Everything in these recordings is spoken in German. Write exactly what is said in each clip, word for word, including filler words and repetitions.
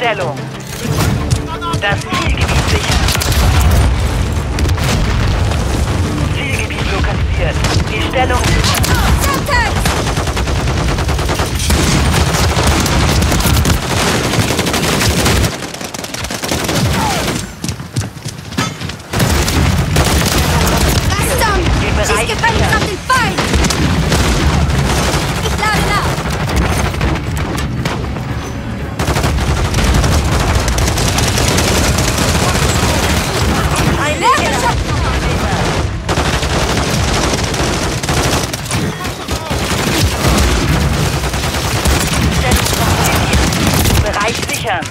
Stellung. Das Zielgebiet sichern. Zielgebiet lokalisiert. Die Stellung sichern. Schieß gefälligst auf den Feind! Ich lade nach! Ein Lehrgeschoss! Bereich sichern.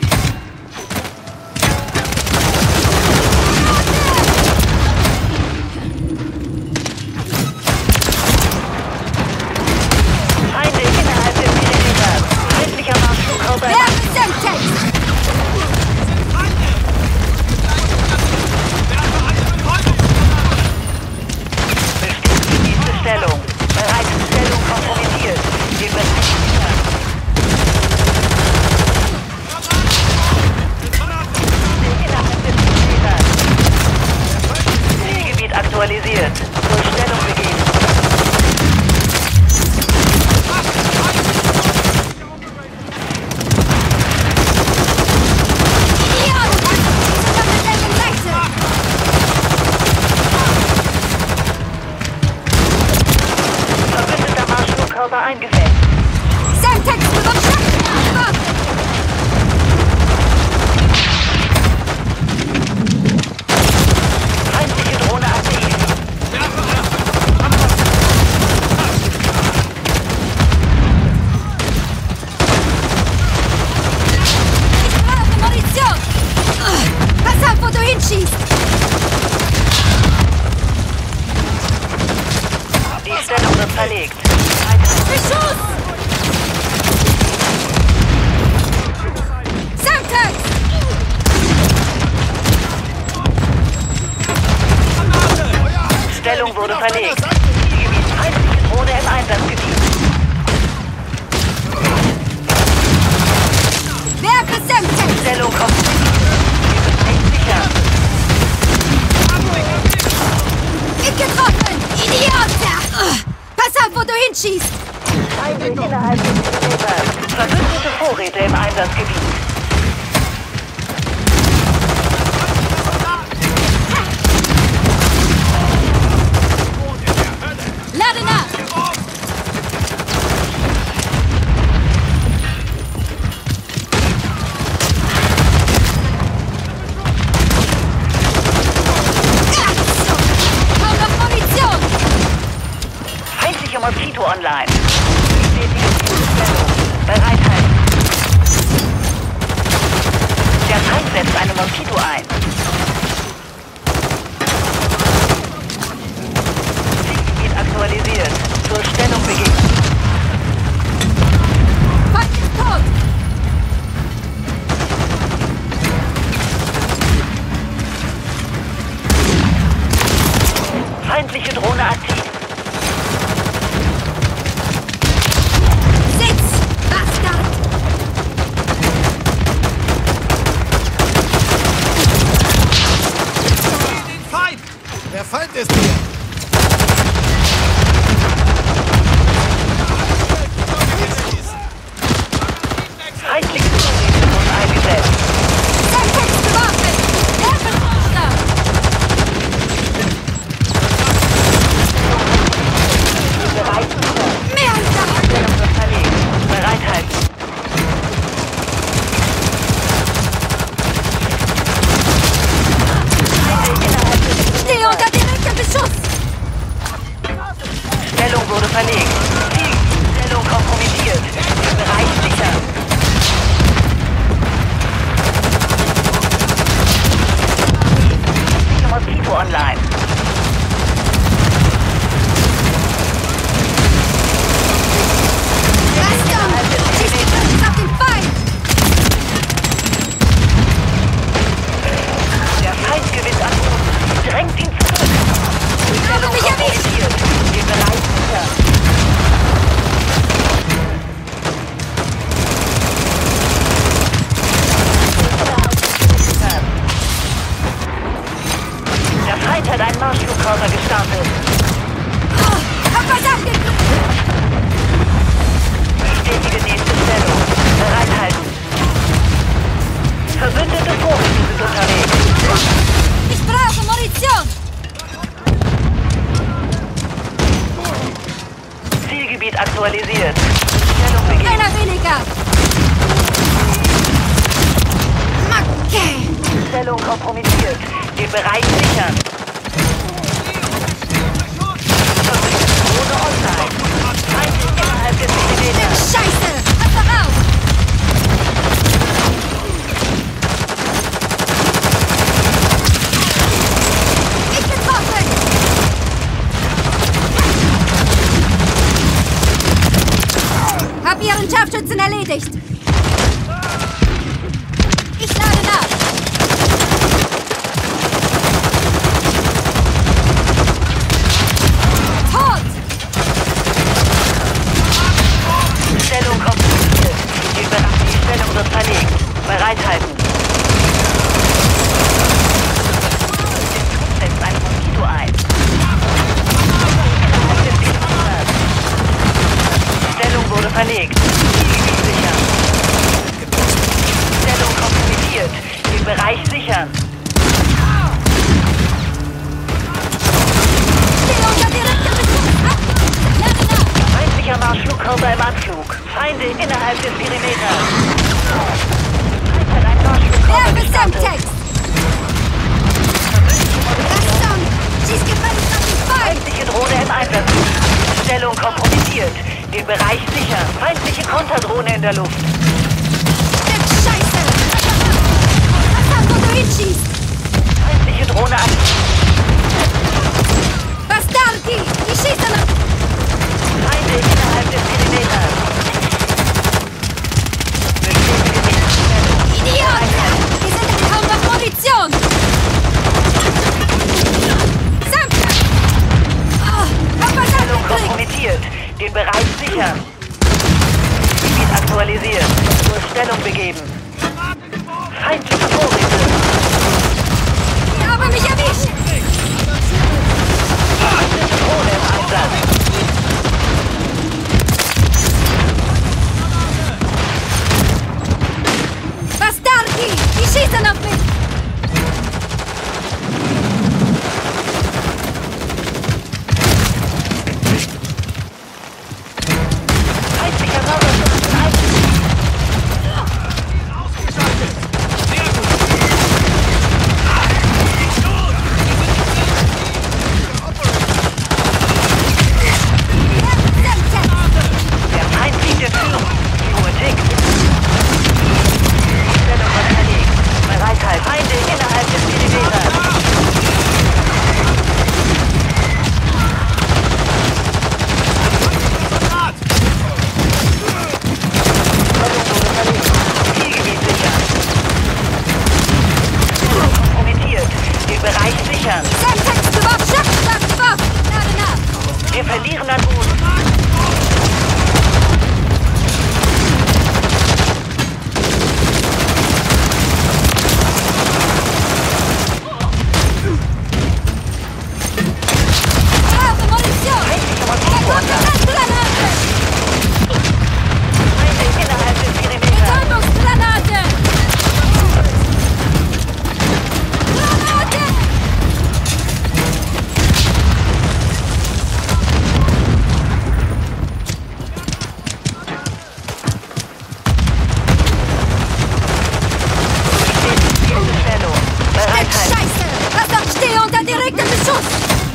Stellung. Bereits Stellung kompromittiert. Wir müssen sichern. Zielgebiet aktualisiert. Zur Stellung begeben. Eingefällt. Semtex bewacht! Feindliche Drohne aktiv. Ich brauche Munition! Pass auf, wo du hinschießt! Die Stellung wird verlegt. Beschuss! Semtex! Stellung wurde verlegt. Zielgebiet feindliche Drohne im Einsatzgebiet. Werfe Semtex! Stellung kommt. Nicht sicher. Bin getroffen! Idiot! Pass auf, wo du hinschießt! Feinde innerhalb des Kilometers. Verbündete Vorräte im Einsatzgebiet. Lade nach! Kaum noch Munition! Feindliche Moskito online. Bestätige diese Stellung. Bereithalten. kompromittiert. Den Bereich sichern. Ohne online. Feinde innerhalb des Perimeters. Scheiße! Pass auf! Ich getroffen! Hab ihren Scharfschützen erledigt! Ich lade nach! Tot! Stellung kompromittiert. Die Stellung wird verlegt. Bereithalten. Setzt ein Moskito ein. Stellung wurde verlegt. Zielgebiet sichern. Stellung kompromittiert. Den Bereich sichern. Stehe unter direktem Beschuss! Lade nach! Feindlicher Marschflugkörper im Anflug. Feinde innerhalb des Perimeters. Feindheit ein Marschflugkörper Werfe gestartet. Semtex! Achtung! Schieß gefälligst auf die Beine! Feindliche Drohne im Einsatz. Stellung kompromittiert. Den Bereich sichern. Feindliche Konterdrohne in der Luft. Stück Scheiße! Was hast du, wo du hinschießt? Feindliche Drohne an. Bastardi! Die schießen nach... Feinde innerhalb des Perimeters. Bestätige Stellung. Idioten! Wir sind kaum noch Munition! Semtex! Oh, hab was Stellung abgekriegt! kompromittiert. Den Bereich sichern. Gebiet aktualisiert. Zur Stellung begeben. Feindliche Vorräte. Die haben mich erwischt! Feindliche Drohne im Einsatz. Bastardi! Die schießen auf mich! Feindlicher Mörderschutz im Einsatz. Semtex! Der Feind liegt in Führung. Junge Tick. Stellung wird verlegt. Bereithalten. Feinde innerhalb des Perimeters. Stellung wurde verlegt. Zielgebiet sichern. Stellung kompromittiert. Den Bereich sichern. Semtex geworfen! Schaffstark geworfen! Lade nach! Wir verlieren an Boden. Brauche Munition! Feindliche Da Moskito kommt eine Handgranate! Feinde innerhalb des Perimeters. Betäubungsgranate! Granate! Bestätigte Stellung. Stück Bereithalten. Scheiße! Lass doch stehe unter direktem Beschuss!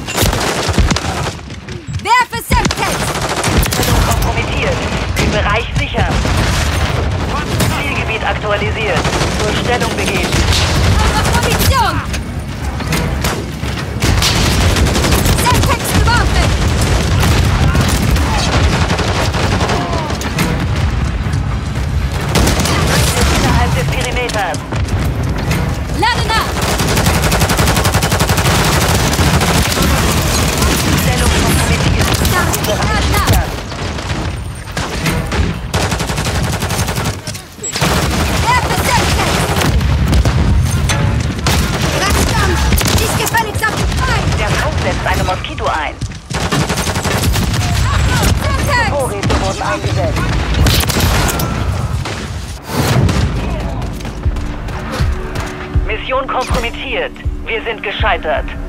Werfe Semtex! Stellung kompromittiert. Den Bereich sichern. Zielgebiet aktualisiert. Zur Stellung begeben. Auf Munition! Semtex geworfen! Innerhalb des Perimeters. Lade nach! Stellung kompromittiert. Stark! Lade Bereich nach! sichern. Werfe Semtex! Ratzkampf! Schieß gefälligst auf die Beine! Der Feind setzt eine Moskito ein. Semtex! Vorräte wurden eingesetzt. Mission kompromittiert. Wir sind gescheitert.